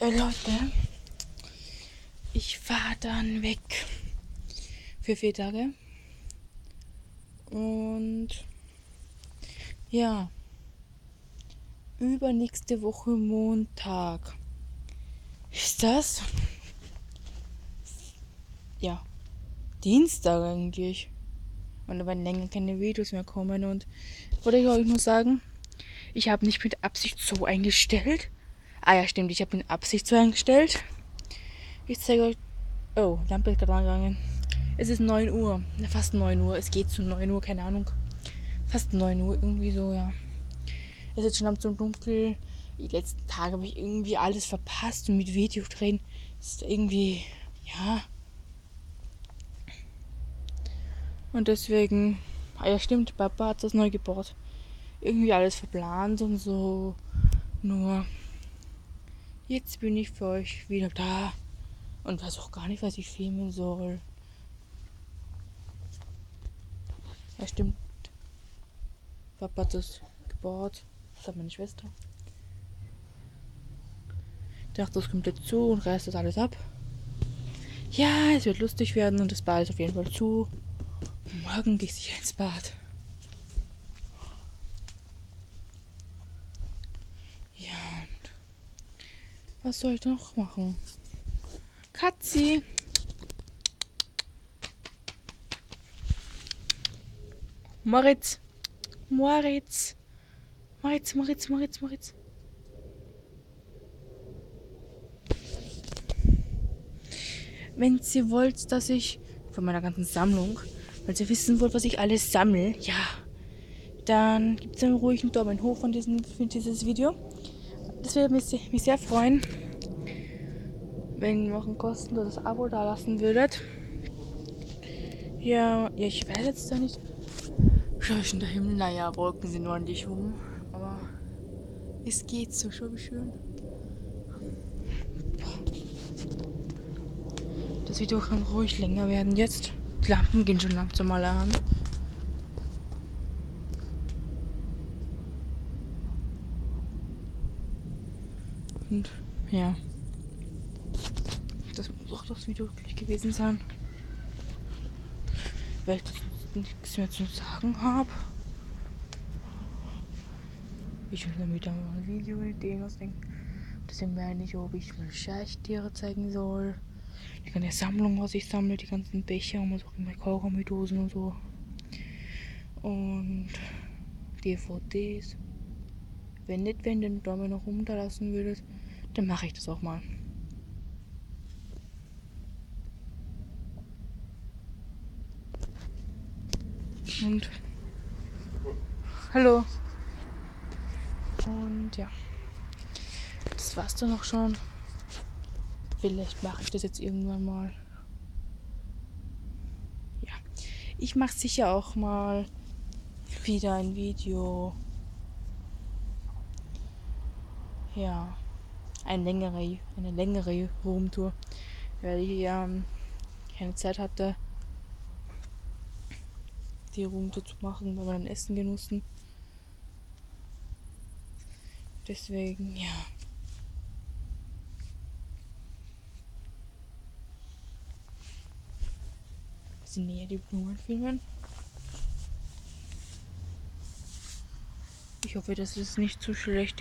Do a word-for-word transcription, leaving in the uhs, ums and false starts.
Äh, Leute, ich fahre dann weg für vier Tage. Und ja, übernächste Woche Montag ist das? Ja, Dienstag eigentlich. Und da werden länger keine Videos mehr kommen. Und wollte ich euch nur sagen, ich habe nicht mit Absicht so eingestellt. Ah ja, stimmt, ich habe mit Absicht so eingestellt. Ich zeige euch. Oh, Lampe ist gerade angegangen. Es ist neun Uhr. Fast neun Uhr. Es geht zu neun Uhr, keine Ahnung. Fast neun Uhr, irgendwie so, ja. Es ist jetzt schon langsam dunkel. Die letzten Tage habe ich irgendwie alles verpasst und mit Video drehen ist irgendwie, ja. Und deswegen, ah ja stimmt, Papa hat das neu gebaut. Irgendwie alles verplant und so. Nur, jetzt bin ich für euch wieder da und weiß auch gar nicht, was ich filmen soll. Ja stimmt, Papa hat das gebaut. Das hat meine Schwester. Ich dachte, das kommt jetzt zu und reißt das alles ab. Ja, es wird lustig werden und das Bad ist auf jeden Fall zu. Morgen gehe ich sicher ins Bad. Ja, und was soll ich noch machen? Katzi! Moritz! Moritz! Moritz, Moritz, Moritz, Moritz. Wenn ihr wollt, dass ich von meiner ganzen Sammlung, weil ihr wissen wollt, was ich alles sammle, ja, dann gibt es einen ruhigen Daumen hoch von diesem, für dieses Video. Das würde mich, mich sehr freuen, wenn ihr noch ein kostenloses Abo da lassen würdet. Ja, ja, ich weiß jetzt da nicht. Schau ich in der Himmel, naja, Wolken sind ordentlich rum, aber es geht so, schau wie schön. Das Video kann ruhig länger werden jetzt. Die Lampen gehen schon langsam mal an. Und ja, das muss auch das Video wirklich gewesen sein. Weil ich nichts mehr zu sagen habe. Ich will mir wieder mal ein Video-Ideen ausdenken. Deswegen meine ich, ob ich mal Scheichtiere zeigen soll. Die ganze Sammlung, was ich sammle, die ganzen Becher und so immer Kaugummidosen und so. Und D V Ds. Wenn nicht, wenn ihr den Daumen noch runterlassen würdet, dann mache ich das auch mal. Und hallo. Und ja, das war's dann auch schon. Vielleicht mache ich das jetzt irgendwann mal. Ja, ich mache sicher auch mal wieder ein Video. Ja, eine längere, eine längere Roomtour, weil ich ähm, keine Zeit hatte, die Roomtour zu machen, weil wir dann Essen genossen. Deswegen, ja. Sind näher die Blumen filmen. Ich hoffe, das ist nicht zu schlecht.